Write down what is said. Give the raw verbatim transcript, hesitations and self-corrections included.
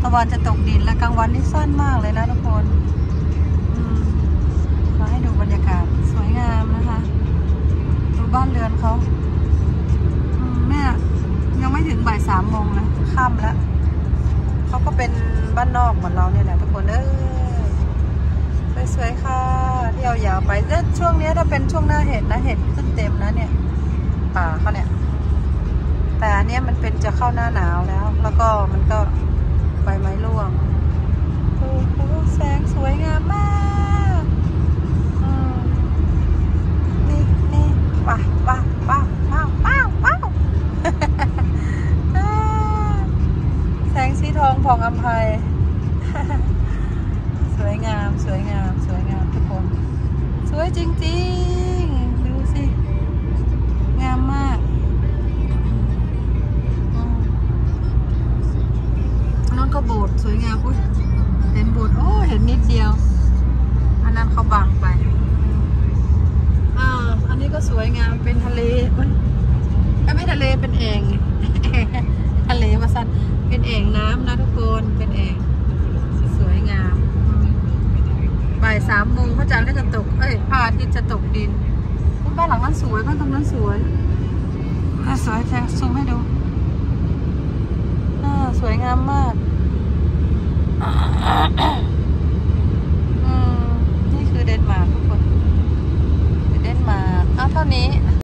ตะวันจะตกดินและกลางวันนี่สั้นมากเลยนะทุกคนมาให้ดูบรรยากาศสวยงามนะคะดูบ้านเรือนเขาแม่ยังไม่ถึงบ่ายสามโมงนะค่ำแล้วเขาก็เป็นบ้านนอกเหมือนเราเนี่ยแหละทุกคนเออสวยๆค่ะที่เอายาวไปแต่ช่วงนี้ถ้าเป็นช่วงหน้าเห็ดนะเห็ดขึ้นเต็มนะเนี่ยป่าเขาเนี่ยแต่อันนี้มันเป็นจะเข้าหน้าหนาวแล้วแล้วก็มันก็ใบไม้ร่วงโอ้โหแสงสวยงามมากนี่นี่ว้าวว้าวว้าวว้าวว้าวว้าวแสงสีทองผ่องอำไพสวยงามสวยงามสวยงามทุกคนสวยจริงๆดูสิงามมากนั่นก็โบสถ์สวยงามอุ้ยเห็นโบสถ์โอ้เห็นนิดเดียวอันนั้นเขาบังไปอ่าอันนี้ก็สวยงามเป็นทะเลไม่ทะเลเป็นเองทะเลมาสั้นเป็นเองน้ำนะทุกคนเป็นเองสวยงามบ่ายสามโมงพระจันทร์ก็จะตกเอ้ยพระอาทิตย์จะตกดินบ้านหลังนั้นสวยบ้านตรงนั้นสวยสวยแจ้งซูมให้ดูสวยงามมากนี่คือเดนมาร์กทุกคนเดนมาร์กเอาเท่านี้